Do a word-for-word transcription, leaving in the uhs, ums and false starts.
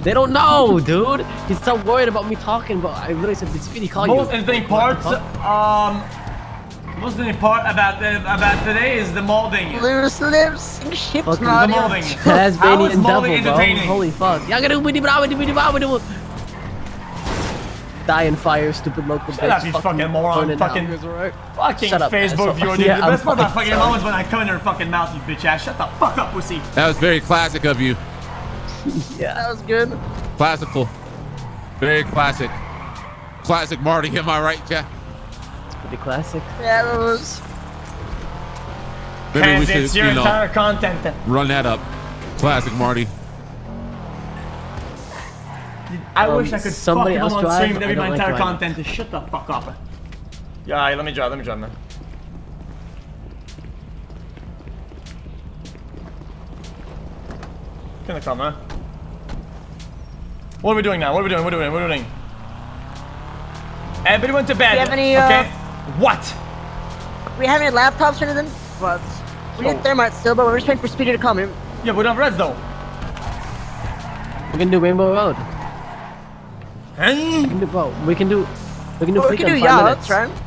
They don't know, dude. He's so worried about me talking, but I literally said, did Speedy call you? Most interesting parts, um, most interesting part about the, about today is the Malding. Loose lips and ships, the Malding. How is Malding entertaining? Holy fuck. Die in fire, stupid local Shut up, you fucking moron. Fucking, fucking Facebook viewer, dude. The best part of fucking moments when I come in your fucking mouth, you bitch ass. Shut the fuck up, pussy. That was very classic of you. Yeah, that was good. Classical. Very classic. Classic Marty, am I right, Jack? It's pretty classic. Yeah, that was. Maybe we should, it's your you know, entire content. Run that up. Classic Marty. I um, wish I could somebody fucking else go on stream drive. and every my like entire driving. content to shut the fuck up. Yeah, let me drive, let me drive, man. Can I come, man? What are we doing now? What are we doing? What are we doing? What are we doing? Everybody went to bed. Do you have any, okay? uh, What? We have any laptops or anything? But we So- need thermite still, but we're just waiting for Speedy to come in. Yeah, we don't have reds though. We can do Rainbow Road. Huh? We can do, bro, we can do, we can do Well, we freaking can do five yachts, minutes. right?